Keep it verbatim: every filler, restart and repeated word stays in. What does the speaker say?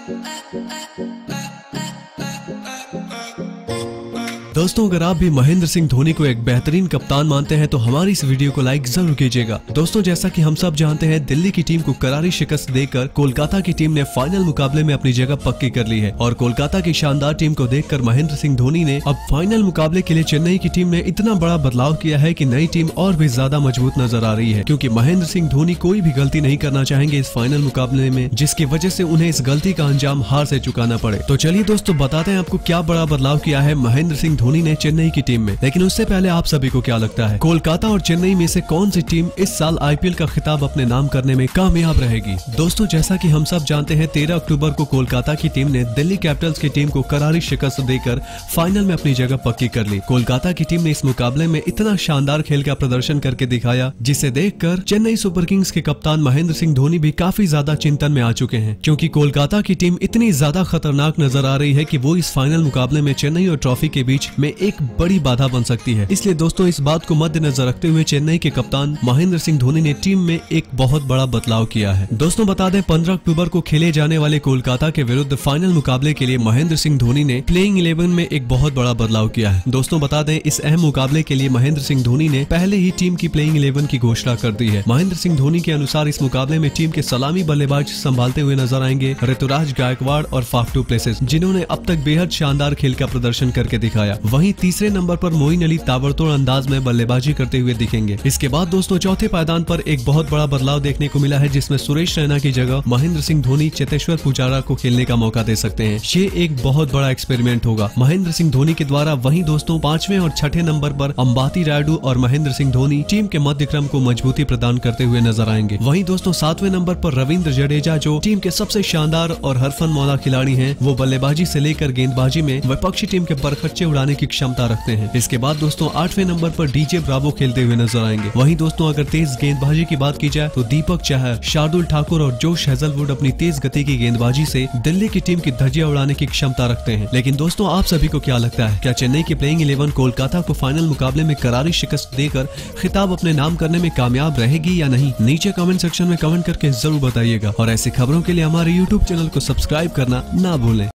दोस्तों, अगर आप भी महेंद्र सिंह धोनी को एक बेहतरीन कप्तान मानते हैं तो हमारी इस वीडियो को लाइक जरूर कीजिएगा। दोस्तों, जैसा कि हम सब जानते हैं, दिल्ली की टीम को करारी शिकस्त देकर कोलकाता की टीम ने फाइनल मुकाबले में अपनी जगह पक्की कर ली है और कोलकाता की शानदार टीम को देखकर महेंद्र सिंह धोनी ने अब फाइनल मुकाबले के लिए चेन्नई की टीम में इतना बड़ा बदलाव किया है कि नई टीम और भी ज्यादा मजबूत नजर आ रही है, क्योंकि महेंद्र सिंह धोनी कोई भी गलती नहीं करना चाहेंगे इस फाइनल मुकाबले में, जिसकी वजह से उन्हें इस गलती का अंजाम हार से चुकाना पड़े। तो चलिए दोस्तों, बताते हैं आपको क्या बड़ा बदलाव किया है महेंद्र सिंह धोनी ने चेन्नई की टीम में। लेकिन उससे पहले आप सभी को क्या लगता है, कोलकाता और चेन्नई में से कौन सी टीम इस साल आईपीएल का खिताब अपने नाम करने में कामयाब रहेगी? दोस्तों, जैसा कि हम सब जानते हैं, तेरह अक्टूबर को कोलकाता की टीम ने दिल्ली कैपिटल्स की टीम को करारी शिकस्त देकर फाइनल में अपनी जगह पक्की कर ली। कोलकाता की टीम ने इस मुकाबले में इतना शानदार खेल का प्रदर्शन करके दिखाया, जिसे देखकर चेन्नई सुपर किंग्स के कप्तान महेंद्र सिंह धोनी भी काफी ज्यादा चिंतन में आ चुके हैं, क्योंकि कोलकाता की टीम इतनी ज्यादा खतरनाक नजर आ रही है कि वो इस फाइनल मुकाबले में चेन्नई और ट्रॉफी के बीच में एक बड़ी बाधा बन सकती है। इसलिए दोस्तों, इस बात को मद्देनजर रखते हुए चेन्नई के कप्तान महेंद्र सिंह धोनी ने टीम में एक बहुत बड़ा बदलाव किया है। दोस्तों, बता दें, पंद्रह अक्टूबर को खेले जाने वाले कोलकाता के विरुद्ध फाइनल मुकाबले के लिए महेंद्र सिंह धोनी ने प्लेइंग इलेवन में एक बहुत बड़ा बदलाव किया है। दोस्तों, बता दें, इस अहम मुकाबले के लिए महेंद्र सिंह धोनी ने पहले ही टीम की प्लेइंग इलेवन की घोषणा कर दी है। महेंद्र सिंह धोनी के अनुसार इस मुकाबले में टीम के सलामी बल्लेबाज संभालते हुए नजर आएंगे ऋतुराज गायकवाड़ और फाफ डु प्लेसिस, जिन्होंने अब तक बेहद शानदार खेल का प्रदर्शन करके दिखाया। वहीं तीसरे नंबर पर मोइन अली ताबड़तोड़ अंदाज में बल्लेबाजी करते हुए दिखेंगे। इसके बाद दोस्तों, चौथे पायदान पर एक बहुत बड़ा बदलाव देखने को मिला है, जिसमें सुरेश रैना की जगह महेंद्र सिंह धोनी चेतेश्वर पुजारा को खेलने का मौका दे सकते हैं। ये एक बहुत बड़ा एक्सपेरिमेंट होगा महेंद्र सिंह धोनी के द्वारा। वहीं दोस्तों, पांचवें और छठे नंबर पर अंबाती रायडू और महेंद्र सिंह धोनी टीम के मध्य क्रम को मजबूती प्रदान करते हुए नजर आएंगे। वहीं दोस्तों, सातवें नंबर पर रविंद्र जडेजा, जो टीम के सबसे शानदार और हरफन मौला खिलाड़ी हैं, वो बल्लेबाजी से लेकर गेंदबाजी में विपक्षी टीम के परखच्चे उड़ाने की क्षमता रखते हैं। इसके बाद दोस्तों, आठवें नंबर पर डीजे ब्रावो खेलते हुए नजर आएंगे। वहीं दोस्तों, अगर तेज गेंदबाजी की बात की जाए तो दीपक चहर, शार्दुल ठाकुर और जोश हेजलवुड अपनी तेज गति की गेंदबाजी से दिल्ली की टीम की धज्जियां उड़ाने की क्षमता रखते हैं। लेकिन दोस्तों, आप सभी को क्या लगता है, क्या चेन्नई की प्लेइंग इलेवन कोलकाता को फाइनल मुकाबले में करारी शिकस्त देकर खिताब अपने नाम करने में कामयाब रहेगी या नहीं? नीचे कमेंट सेक्शन में कमेंट करके जरूर बताइएगा और ऐसी खबरों के लिए हमारे यूट्यूब चैनल को सब्सक्राइब करना ना भूलें।